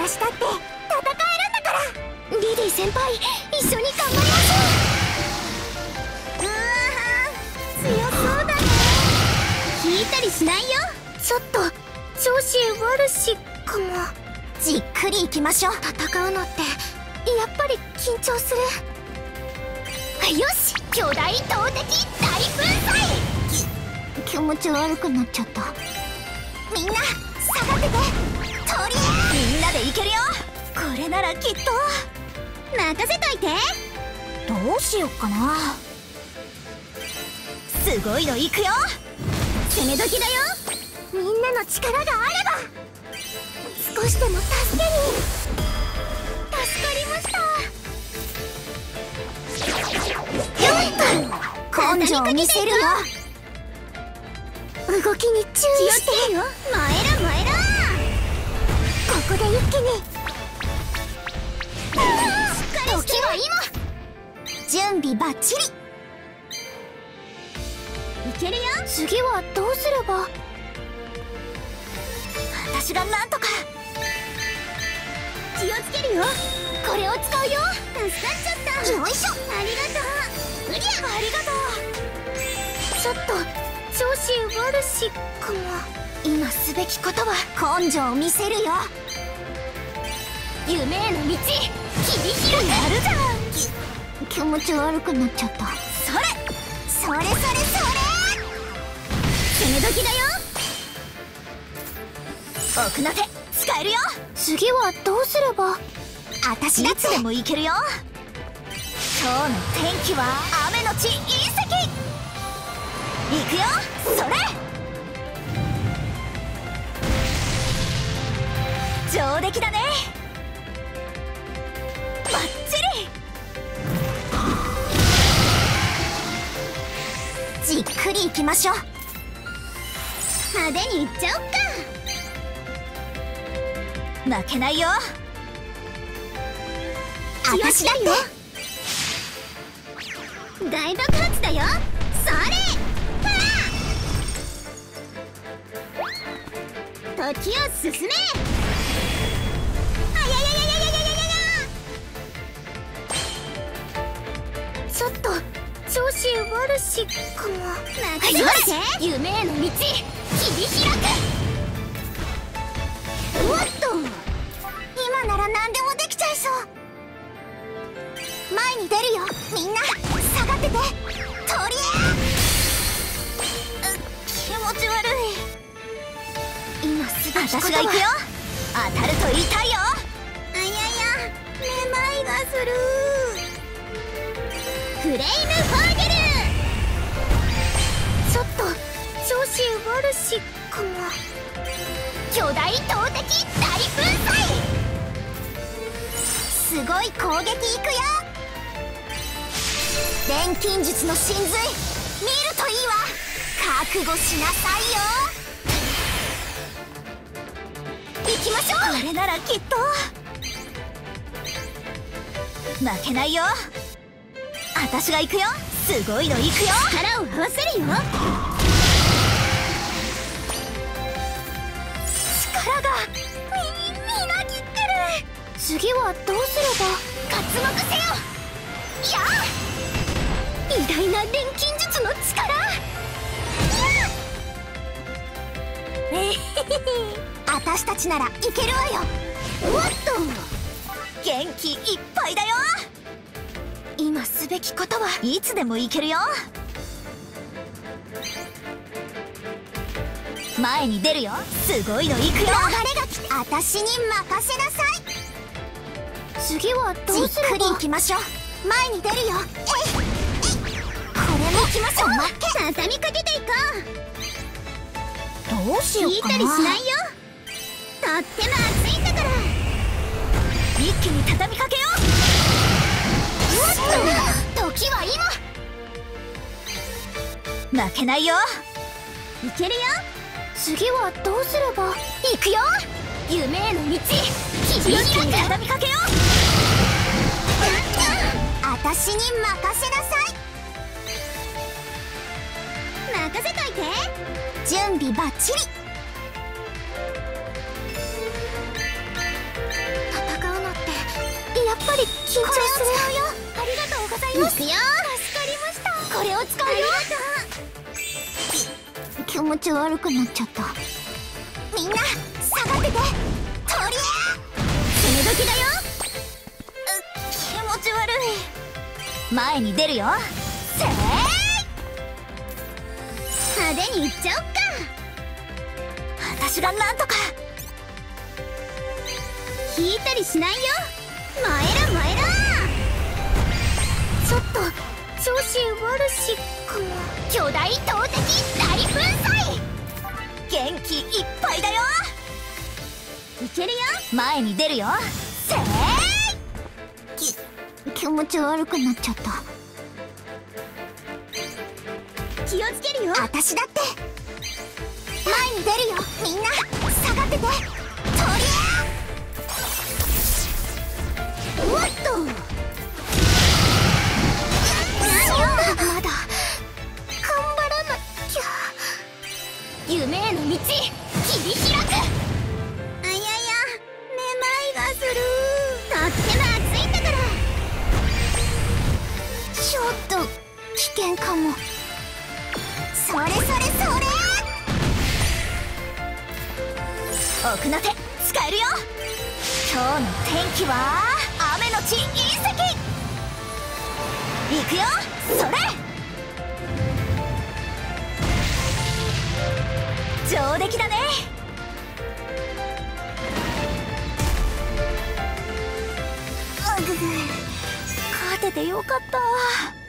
私だって戦えるんだから。リディ先輩、一緒に頑張りましょう。うわー、強そうだね。引いたりしないよ。ちょっと調子悪しかも。じっくりいきましょう。戦うのってやっぱり緊張する。よし、巨大投擲大粉砕。気持ち悪くなっちゃった。みんな下がってて。とりあえずみんなでいけるよ。これならきっと。任せといて。どうしよっかな。すごいのいくよ。攻め時だよ。みんなの力があれば少しでも助けに。助かりました。よっと根性を見せるよ。動きに注意してよ。前ら前ら。ここで一気に。しっかりして。時は今。準備バッチリ。いけるよ。次はどうすれば。私がなんとか。気をつけるよ。これを使うよ。助かっちゃった。よいしょ。ありがとう。うりゃ。ありがとう。ちょっと調子悪しかも。今すべきことは根性を見せるよ。夢への道切り開く。やるじゃん。気持ち悪くなっちゃった。それそれそれそれ。攻め時だよ。奥の手使えるよ。次はどうすれば。私だっていつでもいけるよ。今日の天気は雨のち隕石。いくよ。それ上出来だね。バッチリ。じっくりいきましょう。派手にいっちゃおっか。負けないよ。私だって大爆発だよ。それ。時を進め。あややややややややや。ちょっと調子悪しかも。任せて。夢への道切り開く。おっと、今なら何でもできちゃいそう。前に出るよ。みんな下がってて。とりあえず気持ち悪い。今すぐ私が行くよ。当たると痛いよ。あやや、めまいがする。フレイムファーゲル。ちょっと調子悪しかも。巨大投擲大粉砕。すごい攻撃いくよ。錬金術の神髄見るといいわ。覚悟しなさいよ。行きましょう。これならきっと負けないよ。私が行くよ。すごいの行くよ。力を合わせるよ。力がみなぎってる。次はどうすれば。活目せよ。やあ、偉大な錬金術の力。私たちならいけるわよ。おっと、元気いっぱいだよ。今すべきことはいつでもいけるよ。前に出るよ。すごいのいくよ。流れが来て私に任せなさい。次はどうすれば。じっくりいきましょう。前に出るよ。これもいきましょう。畳みかけていこう。どうしようかな。引いたりしないよ。とっても熱いんだから。一気に畳みかけよう。時は今。負けないよ。いけるよ。次はどうすれば。行くよ。夢への道切り開く。畳みかけよう。私に任せなさい。任せといて。準備バッチリ。 やっぱり緊張する。これを使うよ。ありがとうございます。いくよ。助かりました。これを使うよ。気持ち悪くなっちゃった。みんな下がってて。とりゃ攻め時だよ。気持ち悪い。前に出るよ。せーい。派手にいっちゃおっか。私がなんとか。引いたりしないよ。前ら前ら。ちょっと調子悪しかも。巨大投擲大粉砕。元気いっぱいだよ。いけるよ。前に出るよ。せーい。気持ち悪くなっちゃった。気をつけるよ。私だって前に出るよ。みんな下がってて。とりゃおっと。まだ頑張らなきゃ。夢への道切り開く。あややめまいがする。とっても暑いんだから。ちょっと危険かも。それそれそれ。奥の手使えるよ。今日の天気は雨のち隕石。いくよ。それ。上出来だね。うぐぐ、勝ててよかった。